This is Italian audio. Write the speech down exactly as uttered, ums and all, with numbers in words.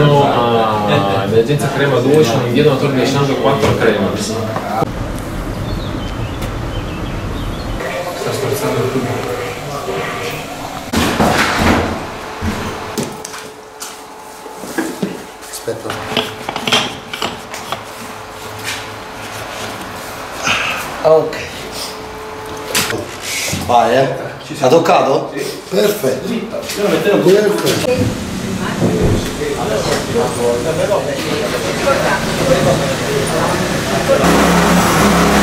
vicino a Emergenza Crema due, sono in via Donatore di Sangue quattro a Crema. Sta strozzando il tubo. Aspetta. Ok. Vai, eh. Ha toccato? Sì. Perfetto. Perfetto. Perfetto.